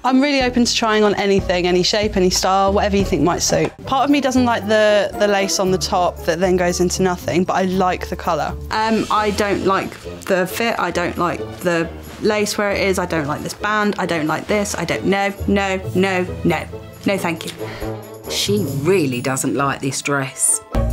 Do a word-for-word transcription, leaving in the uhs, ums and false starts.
I'm really open to trying on anything, any shape, any style, whatever you think might suit. Part of me doesn't like the, the lace on the top that then goes into nothing, but I like the colour. Um, I don't like the fit, I don't like the lace where it is, I don't like this band, I don't like this, I don't, no, no, no, no, no thank you. She really doesn't like this dress.